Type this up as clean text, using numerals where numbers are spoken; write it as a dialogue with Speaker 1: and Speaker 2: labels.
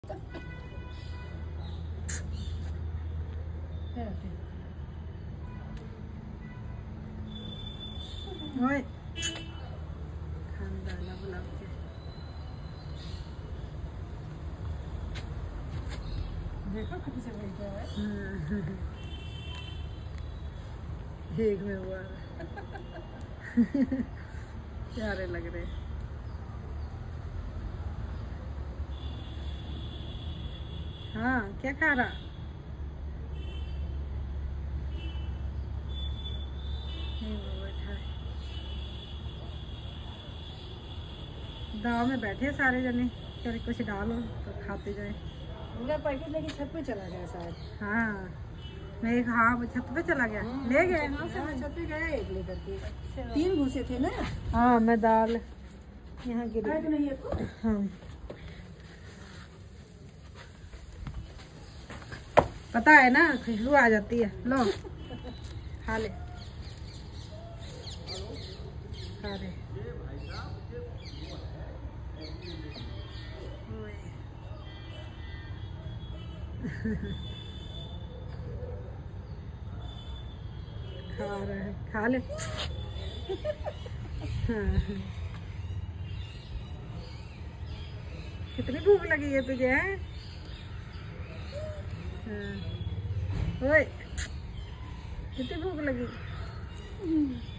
Speaker 1: ओए खानदाना बुला के देखो कभी से बैठा है। एक में हुआ प्यारे लग रहे। हाँ क्या खा रहा? दाव में बैठे सारे जने, चल कुछ डालो तो खाते जाए। पूरा पैकेट लेके छत पे चला गया शायद। हाँ मैं हाँ वो छत पे चला गया, ले गए यहाँ से। मैं छत पे गया एक लेकर के, 3 भूसे थे ना। हाँ मैं दाल यहाँ गिरी नहीं है तो। हाँ पता है ना, खुशबू आ जाती है। लो खा ले, खा ले। खा रहे हैं, खा ले। हाँ। कितनी भूख लगी है तुझे? है हाँ। ओए कितनी भूख लगी?